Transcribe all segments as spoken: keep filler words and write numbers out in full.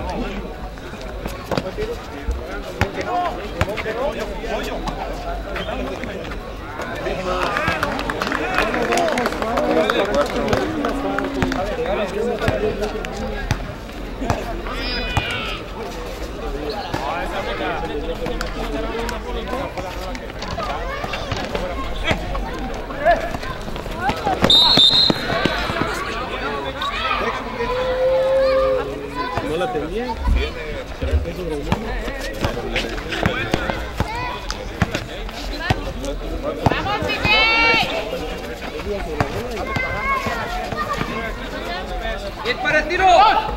No la tenía. ¡Vamos, Pipe! ¡Es para el tiro!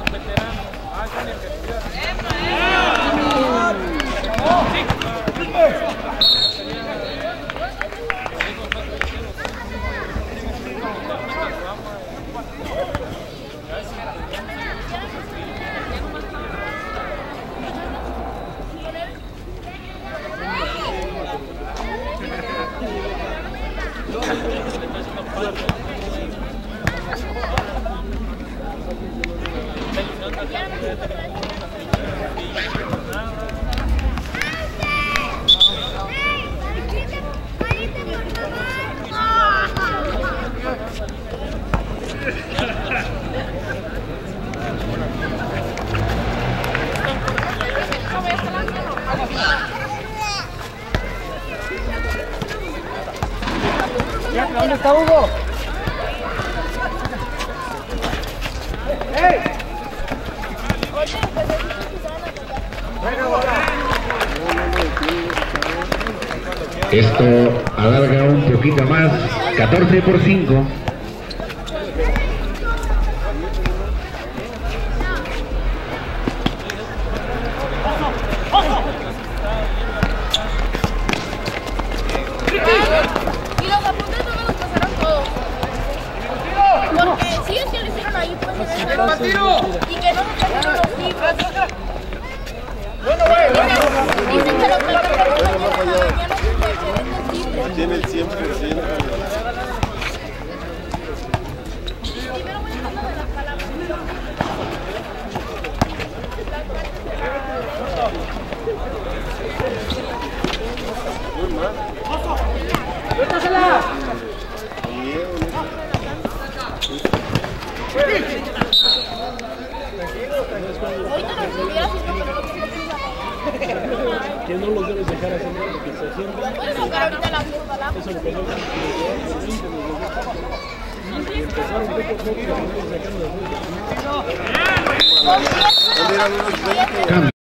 ¿Dónde está Hugo? ¡Ey! Esto alarga un poquito más, catorce por cinco. Y los apuntes no me los pasaron todos. Porque sí es que lo hicieron ahí, pues. Y que no me pasaron los libros. Bueno, güey. Dicen que los me pasaron mañana porque se venden libros. Tiene el cien por ciento. Primero voy a hacer lo de las palabras. Muy mal. ¡Suéltasela! Ahorita no estuviera haciendo que no lo quiero pensar. Que no los debes dejar hacer lo que se haciendo. Voy a sacar ahorita la curva, la Eso lo que no es. Empezaron poco a poco y sacaron las cosas. Con diez, ¿Dónde eran unos veinte?